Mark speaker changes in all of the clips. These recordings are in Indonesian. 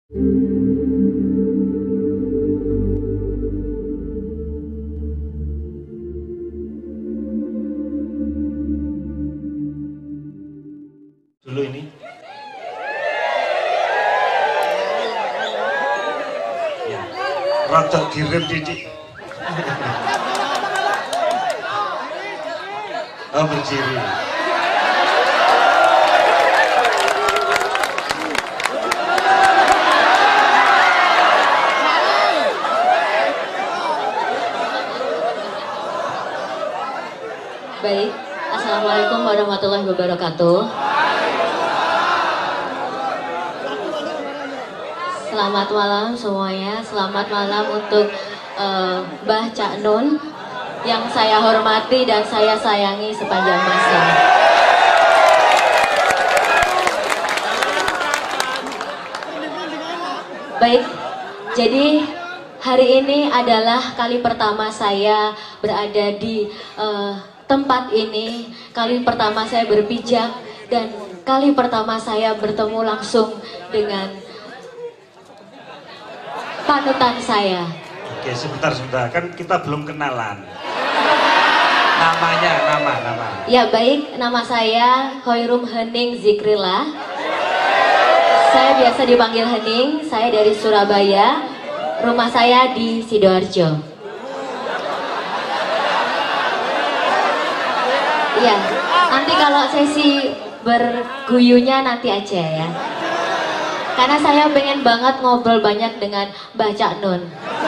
Speaker 1: Dulu ini. Ya. Rada direm didik. Oh, berciri.
Speaker 2: Baik, Assalamualaikum warahmatullahi wabarakatuh. Selamat malam semuanya, selamat malam untuk Mbah Cak Nun yang saya hormati dan saya sayangi sepanjang masa. Baik, jadi hari ini adalah kali pertama saya berada di tempat ini, kali pertama saya berpijak, dan kali pertama saya bertemu langsung dengan panutan saya.
Speaker 1: Oke, sebentar, kan kita belum kenalan. Namanya, nama.
Speaker 2: Ya baik, nama saya Khoirum Hening Zikrillah. Saya biasa dipanggil Hening, saya dari Surabaya. Rumah saya di Sidoarjo. Iya, nanti kalau sesi berguyunya nanti aja ya. Karena saya pengen banget ngobrol banyak dengan Mbah Cak Nun.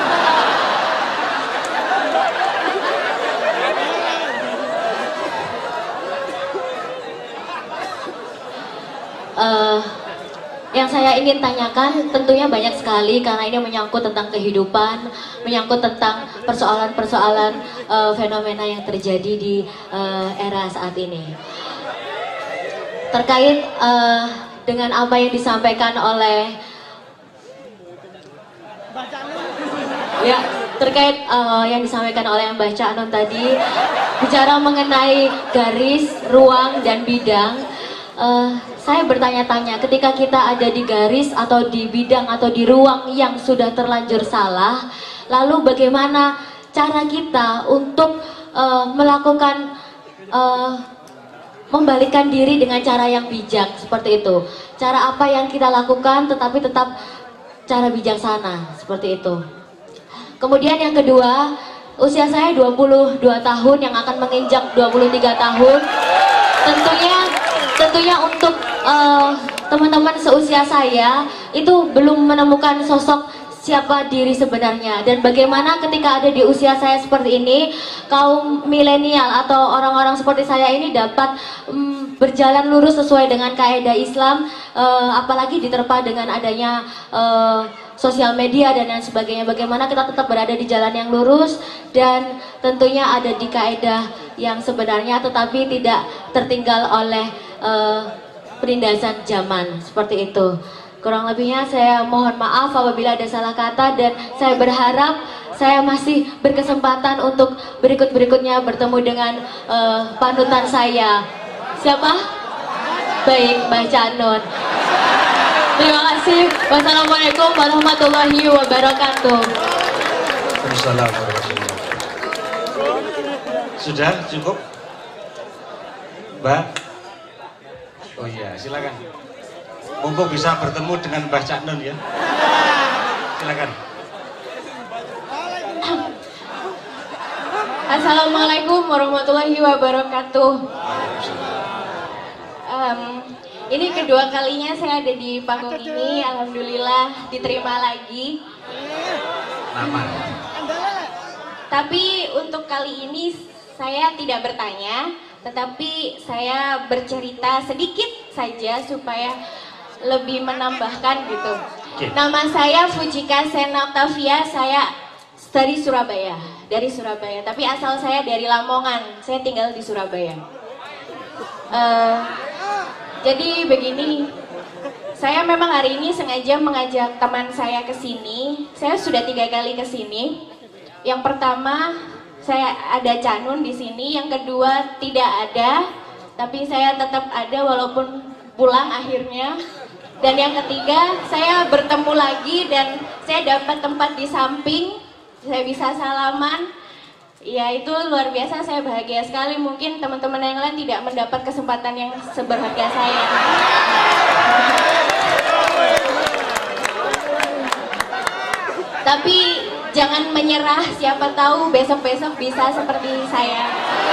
Speaker 2: Yang saya ingin tanyakan tentunya banyak sekali karena ini menyangkut tentang kehidupan, menyangkut tentang persoalan-persoalan fenomena yang terjadi di era saat ini. Terkait dengan apa yang disampaikan oleh terkait yang disampaikan oleh Mbah Cak Nun tadi, bicara mengenai garis, ruang, dan bidang. Saya bertanya-tanya, ketika kita ada di garis atau di bidang atau di ruang yang sudah terlanjur salah, lalu bagaimana cara kita untuk melakukan membalikkan diri dengan cara yang bijak seperti itu. Cara apa yang kita lakukan tetapi tetap cara bijaksana seperti itu. Kemudian yang kedua, usia saya 22 tahun yang akan menginjak 23 tahun. Tentunya untuk teman-teman seusia saya itu belum menemukan sosok siapa diri sebenarnya, dan bagaimana ketika ada di usia saya seperti ini, kaum milenial atau orang-orang seperti saya ini dapat berjalan lurus sesuai dengan kaidah Islam, apalagi diterpa dengan adanya sosial media dan lain sebagainya. Bagaimana kita tetap berada di jalan yang lurus dan tentunya ada di kaidah yang sebenarnya tetapi tidak tertinggal oleh penindasan zaman seperti itu. Kurang lebihnya saya mohon maaf apabila ada salah kata, dan saya berharap saya masih berkesempatan untuk berikut-berikutnya bertemu dengan panutan saya. Siapa? Baik, Mbah Cak Nun. Terima kasih. Wassalamualaikum warahmatullahi wabarakatuh.
Speaker 1: Assalamualaikum. Sudah cukup, Mbak? Oh iya, silakan. Mumpung bisa bertemu dengan Mbah Cak Nun ya. Silakan.
Speaker 3: Assalamualaikum warahmatullahi wabarakatuh. Ini kedua kalinya saya ada di panggung ini. Alhamdulillah diterima lagi.
Speaker 1: Nama.
Speaker 3: Tapi untuk kali ini saya tidak bertanya, tetapi saya bercerita sedikit saja supaya lebih menambahkan gitu. Nama saya Fujika Sena Octavia, saya dari Surabaya, tapi asal saya dari Lamongan, saya tinggal di Surabaya. Jadi begini, saya memang hari ini sengaja mengajak teman saya ke sini. Saya sudah 3 kali ke sini. Yang pertama saya ada Cak Nun di sini, yang kedua tidak ada, tapi saya tetap ada walaupun pulang akhirnya. Dan yang ketiga, saya bertemu lagi dan saya dapat tempat di samping, saya bisa salaman. Ya itu luar biasa, saya bahagia sekali. Mungkin teman-teman yang lain tidak mendapat kesempatan yang seberharga saya. Tapi jangan menyerah, siapa tahu besok-besok bisa seperti saya.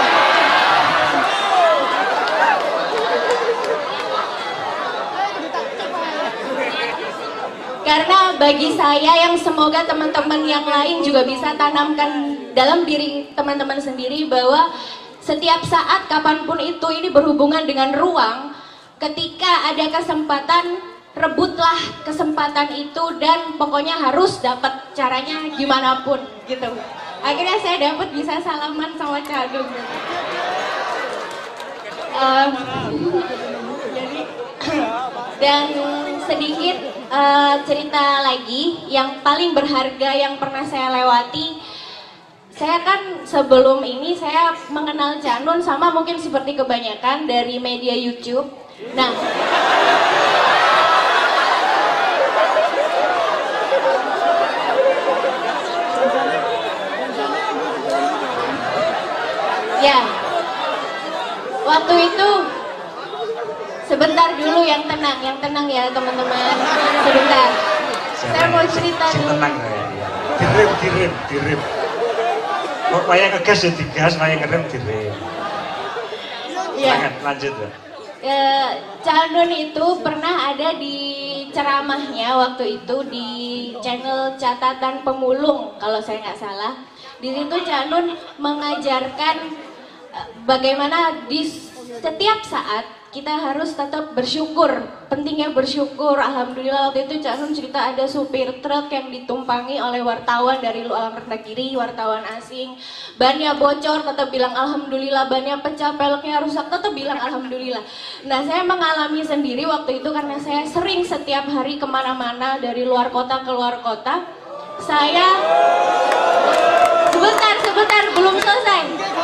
Speaker 3: Karena bagi saya yang semoga teman-teman yang lain juga bisa tanamkan dalam diri teman-teman sendiri bahwa setiap saat kapanpun itu ini berhubungan dengan ruang, ketika ada kesempatan rebutlah kesempatan itu dan pokoknya harus dapat caranya gimana pun gitu. Akhirnya saya dapat bisa salaman sama Cadung. Dan sedikit cerita lagi yang paling berharga yang pernah saya lewati. Saya kan sebelum ini saya mengenal Cak Nun sama mungkin seperti kebanyakan dari media YouTube. Nah, ya, waktu itu sebentar dulu yang tenang ya teman-teman. Sebentar. Saya mau cerita dulu.
Speaker 1: Tenang ya. Direm. Kok wayang ngegas ya digas, wayang ngerem direm.
Speaker 3: Iya.
Speaker 1: Lanjut ya.
Speaker 3: Cak Nun itu pernah ada di ceramahnya waktu itu di channel Catatan Pemulung kalau saya nggak salah. Di situ Cak Nun mengajarkan bagaimana di setiap saat kita harus tetap bersyukur, pentingnya bersyukur. Alhamdulillah waktu itu Cak Nun cerita ada supir truk yang ditumpangi oleh wartawan dari luar negeri, wartawan asing. Bannya bocor, tetap bilang alhamdulillah. Bannya pecah, peleknya rusak, tetap bilang alhamdulillah. Nah saya mengalami sendiri waktu itu karena saya sering setiap hari kemana-mana dari luar kota ke luar kota. Saya sebentar belum selesai.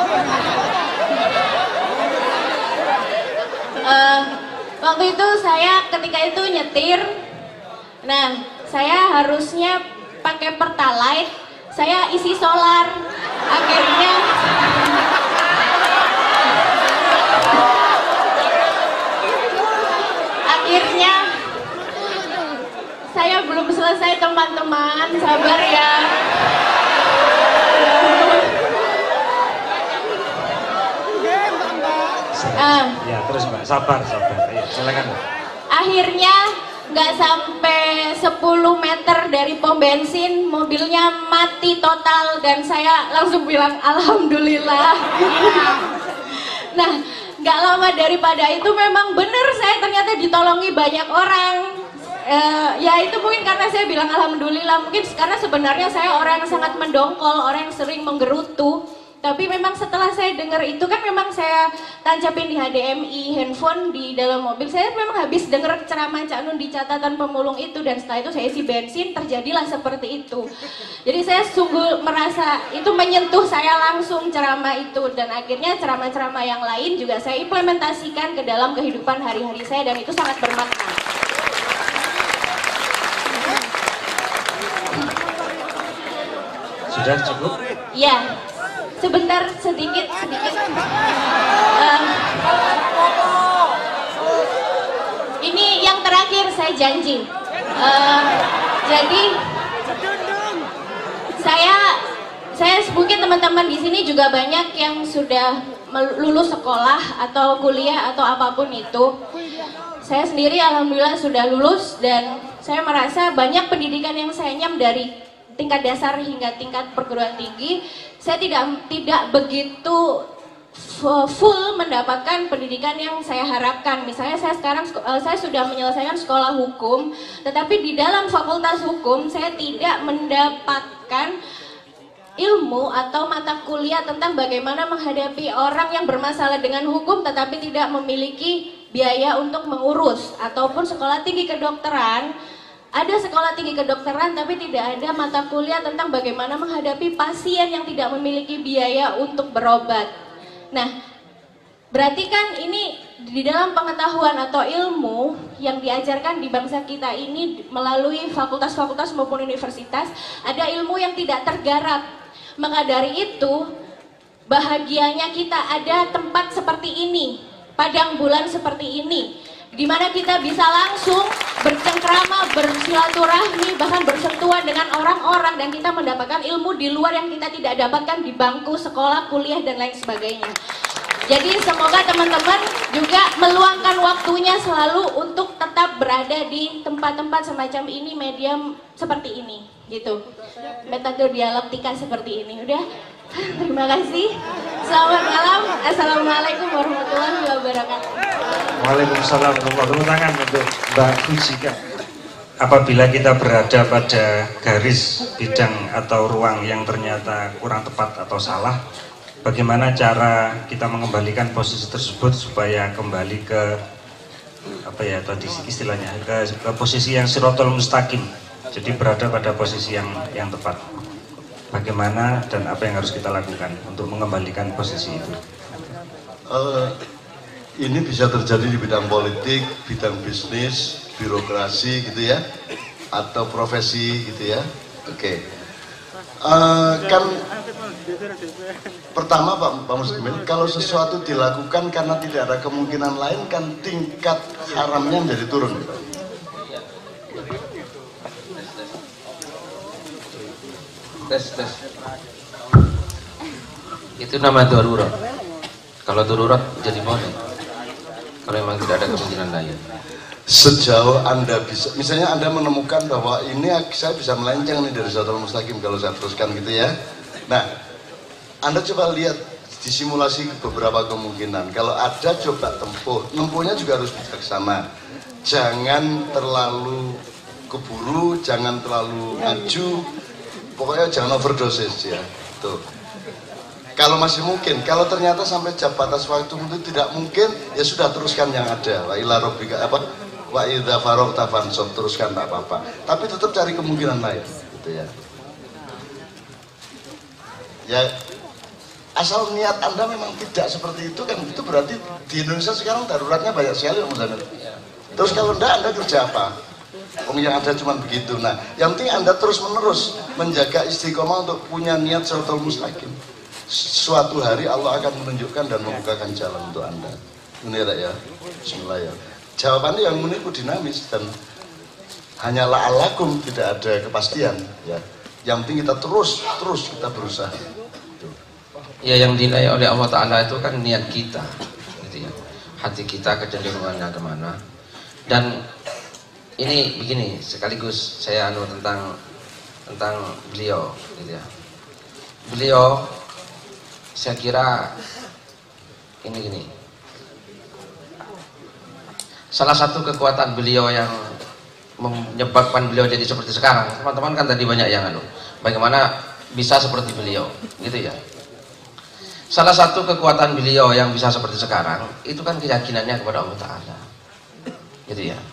Speaker 3: Waktu itu saya ketika itu nyetir. Nah, saya harusnya pakai Pertalite. Saya isi solar. Akhirnya saya belum selesai teman-teman. Sabar ya.
Speaker 1: Ya terus Mbak, sabar. Ayo, silakan.
Speaker 3: Akhirnya nggak sampai 10 meter dari pom bensin mobilnya mati total dan saya langsung bilang alhamdulillah. Nah nggak lama daripada itu memang benar saya ternyata ditolongi banyak orang. Ya itu mungkin karena saya bilang alhamdulillah, mungkin karena sebenarnya saya orang yang sangat mendongkol, orang yang sering menggerutu. Tapi memang setelah saya dengar itu kan memang saya tancapin di HDMI handphone di dalam mobil. Saya memang habis dengar ceramah Cak Nun di Catatan Pemulung itu dan setelah itu saya isi bensin, terjadilah seperti itu. Jadi saya sungguh merasa itu menyentuh saya langsung ceramah itu dan akhirnya ceramah-ceramah yang lain juga saya implementasikan ke dalam kehidupan hari-hari saya dan itu sangat bermakna.
Speaker 1: Sudah cukup?
Speaker 3: Ya. Sebentar, sedikit. Ini yang terakhir saya janji. Jadi saya mungkin teman-teman di sini juga banyak yang sudah lulus sekolah atau kuliah atau apapun itu. Saya sendiri alhamdulillah sudah lulus dan saya merasa banyak pendidikan yang saya nyam dari tingkat dasar hingga tingkat perguruan tinggi. Saya tidak begitu full mendapatkan pendidikan yang saya harapkan. Misalnya saya sudah menyelesaikan sekolah hukum, tetapi di dalam fakultas hukum saya tidak mendapatkan ilmu atau mata kuliah tentang bagaimana menghadapi orang yang bermasalah dengan hukum tetapi tidak memiliki biaya untuk mengurus, ataupun sekolah tinggi kedokteran. Ada sekolah tinggi kedokteran tapi tidak ada mata kuliah tentang bagaimana menghadapi pasien yang tidak memiliki biaya untuk berobat. Nah, Berarti kan ini di dalam pengetahuan atau ilmu yang diajarkan di bangsa kita ini melalui fakultas-fakultas maupun universitas, ada ilmu yang tidak tergarap. Maka dari itu, bahagianya kita ada tempat seperti ini, padang bulan seperti ini, di mana kita bisa langsung bercengkrama, bersilaturahmi, bahkan bersentuhan dengan orang-orang, dan kita mendapatkan ilmu di luar yang kita tidak dapatkan di bangku sekolah, kuliah, dan lain sebagainya. Jadi semoga teman-teman juga meluangkan waktunya selalu untuk tetap berada di tempat-tempat semacam ini, medium seperti ini, gitu. Metode dialektika seperti ini. Udah, terima kasih. Selamat malam. Assalamualaikum warahmatullahi wabarakatuh.
Speaker 1: Waalaikumsalam warahmatullahi wabarakatuh. Tepuk tangan untuk Mbak Fujika. Apabila kita berada pada garis bidang atau ruang yang ternyata kurang tepat atau salah, bagaimana cara kita mengembalikan posisi tersebut supaya kembali ke apa ya tadi istilahnya ke posisi yang sirotol mustaqim, jadi berada pada posisi yang tepat. Bagaimana dan apa yang harus kita lakukan untuk mengembalikan posisi itu?
Speaker 4: Ini bisa terjadi di bidang politik, bidang bisnis, birokrasi gitu ya, atau profesi gitu ya. Oke. Kan pertama Pak Muslimin, kalau sesuatu dilakukan karena tidak ada kemungkinan lain, kan tingkat haramnya menjadi turun.
Speaker 5: Tes. Itu nama darurat. Kalau darurat jadi boleh. Kalau memang tidak ada kemungkinan lain.
Speaker 4: Sejauh Anda bisa, misalnya Anda menemukan bahwa ini saya bisa melenceng nih dari siratal mustaqim kalau saya teruskan gitu ya. Nah, Anda coba lihat disimulasi beberapa kemungkinan. Kalau ada coba tempuhnya juga harus bijaksana. Jangan terlalu keburu, jangan terlalu maju, pokoknya jangan overdosis ya. Tuh. Kalau masih mungkin, kalau ternyata sampai batas waktu itu tidak mungkin, ya sudah teruskan yang ada. Wa ila rabbika apa? Wa idza faragta fansab, teruskan tak apa-apa. Tapi tetap cari kemungkinan lain, gitu ya. Ya, asal niat Anda memang tidak seperti itu kan, itu berarti di Indonesia sekarang daruratnya banyak sekali, Mas Zainal. Terus kalau enggak, Anda kerja apa? Yang ada cuma begitu. Nah, yang penting Anda terus-menerus menjaga istiqomah untuk punya niat siratal mustaqim. Suatu hari Allah akan menunjukkan dan membukakan jalan untuk Anda. Ini ya, bismillah ya. Jawabannya yang menipu dinamis dan hanya la'alakum, tidak ada kepastian ya. Yang penting kita terus kita berusaha.
Speaker 5: Ya, yang dinilai oleh Allah Ta'ala itu kan niat kita gitu ya. Hati kita kecenderungannya kemana. Dan ini begini, sekaligus saya tentang beliau gitu ya. Beliau saya kira ini gini. Salah satu kekuatan beliau yang menyebabkan beliau jadi seperti sekarang, teman-teman kan tadi banyak yang bagaimana bisa seperti beliau gitu ya. Salah satu kekuatan beliau yang bisa seperti sekarang itu kan keyakinannya kepada Allah Ta'ala gitu ya.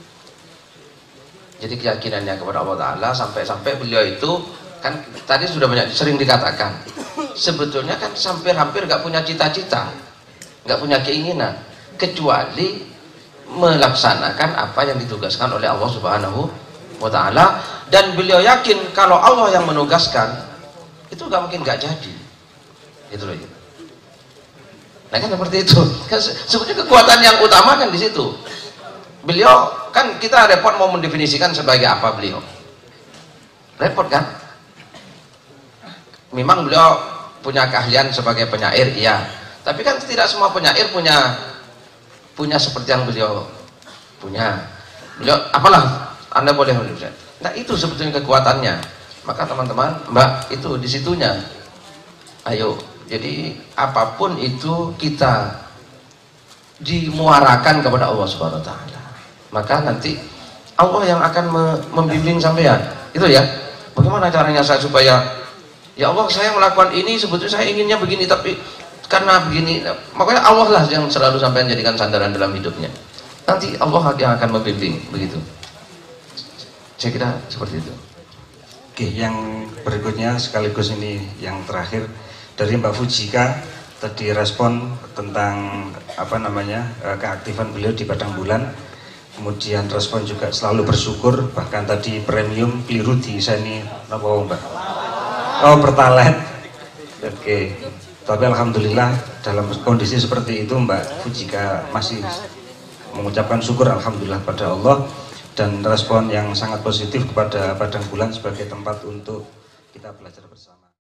Speaker 5: Jadi keyakinannya kepada Allah Ta'ala sampai beliau itu kan tadi sudah banyak sering dikatakan, sebetulnya kan hampir gak punya cita-cita, gak punya keinginan, kecuali melaksanakan apa yang ditugaskan oleh Allah Subhanahu wa Ta'ala. Dan beliau yakin kalau Allah yang menugaskan itu gak mungkin gak jadi gitu loh. Nah kan seperti itu kan, sebetulnya kekuatan yang utama kan di situ. Beliau kan, kita repot mau mendefinisikan sebagai apa beliau, repot kan. Memang beliau punya keahlian sebagai penyair, iya. Tapi kan tidak semua penyair punya seperti yang beliau punya. Beliau, apalah, Anda boleh menulis. Nah itu sebetulnya kekuatannya. Maka teman-teman, Mbak, itu disitunya. Ayo, jadi apapun itu kita dimuarakan kepada Allah Subhanahu Wa Taala. Maka nanti Allah yang akan membimbing sampean. Itu ya. Bagaimana caranya saya supaya ya Allah, saya melakukan ini sebetulnya saya inginnya begini, tapi karena begini, makanya Allah lah yang selalu sampai jadikan sandaran dalam hidupnya. Nanti Allah yang akan membimbing, begitu. Saya kira seperti itu.
Speaker 1: Oke, yang berikutnya sekaligus ini yang terakhir dari Mbak Fujika. tadi respon tentang apa namanya keaktifan beliau di Padang Bulan, kemudian respon juga selalu bersyukur, bahkan tadi premium keliru di sini apa Mbak? Oh Pertalite, oke. Tapi alhamdulillah dalam kondisi seperti itu Mbak Fujika masih mengucapkan syukur alhamdulillah pada Allah, dan respon yang sangat positif kepada Padang Bulan sebagai tempat untuk kita belajar bersama.